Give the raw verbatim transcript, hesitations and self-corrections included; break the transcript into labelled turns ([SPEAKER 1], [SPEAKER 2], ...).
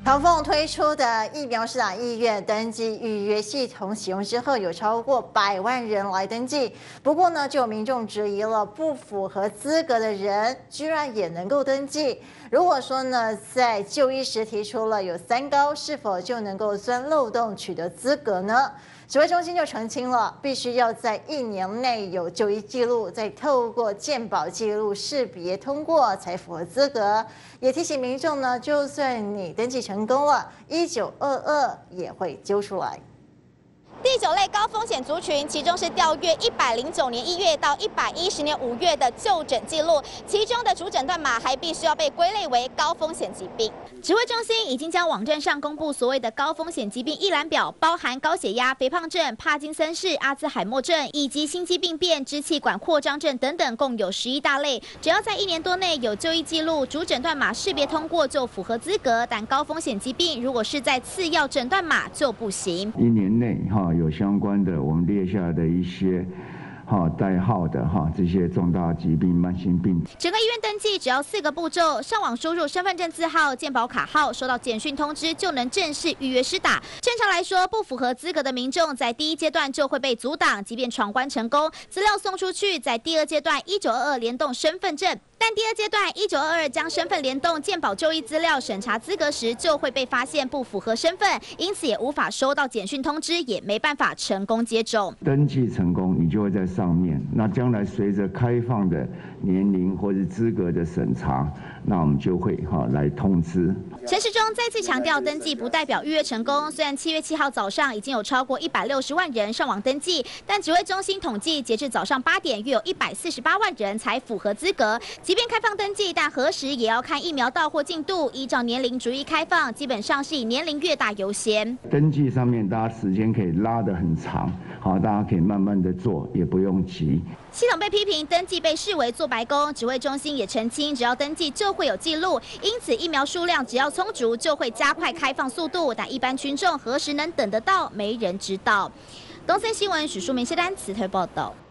[SPEAKER 1] 唐凤推出的疫苗施打意愿登记预约系统启用之后，有超过百万人来登记。不过呢，就有民众质疑了，不符合资格的人居然也能够登记。如果说呢，在就医时提出了有三高，是否就能够钻漏洞取得资格呢？指挥中心就澄清了，必须要在一年内有就医记录，再透过健保记录识别通过才符合资格。也提醒民众呢，就算你登记成功了，一九二二也会揪出来。
[SPEAKER 2] 第九类高风险族群，其中是调阅一百零九年一月到一百一十年五月的就诊记录，其中的主诊断码还必须要被归类为高风险疾病。指挥中心已经将网站上公布所谓的高风险疾病一览表，包含高血压、肥胖症、帕金森氏、阿兹海默症以及心肌病变、支气管扩张症等等，共有十一大类。只要在一年多内有就医记录、主诊断码识别通过，就符合资格。但高风险疾病如果是在次要诊断码就不行。
[SPEAKER 3] 一年内哈。有相关的，我们列下来的一些哈代号的哈这些重大疾病、慢性病。
[SPEAKER 2] 整个医院登记只要四个步骤：上网输入身份证字号、健保卡号，收到简讯通知就能正式预约施打。正常来说，不符合资格的民众在第一阶段就会被阻挡，即便闯关成功，资料送出去，在第二阶段一九二二联动身份证。但第二阶段一九二二将身份联动健保就医资料审查资格时，就会被发现不符合身份，因此也无法收到简讯通知，也没办法成功接种。
[SPEAKER 3] 登记成功，你就会在上面。那将来随着开放的年龄或是资格的审查，那我们就会哈来通知。
[SPEAKER 2] 陈时中再次强调，登记不代表预约成功。虽然七月七号早上已经有超过一百六十万人上网登记，但指挥中心统计，截至早上八点，约有一百四十八万人才符合资格。即便开放登记，但何时也要看疫苗到货进度，依照年龄逐一开放，基本上是以年龄越大优先。
[SPEAKER 3] 登记上面大家时间可以拉得很长，好，大家可以慢慢的做，也不用急。
[SPEAKER 2] 系统被批评登记被视为做白工，指挥中心也澄清，只要登记就会有记录，因此疫苗数量只要充足，就会加快开放速度。但一般群众何时能等得到，没人知道。东森新闻许淑明、谢丹慈推报道。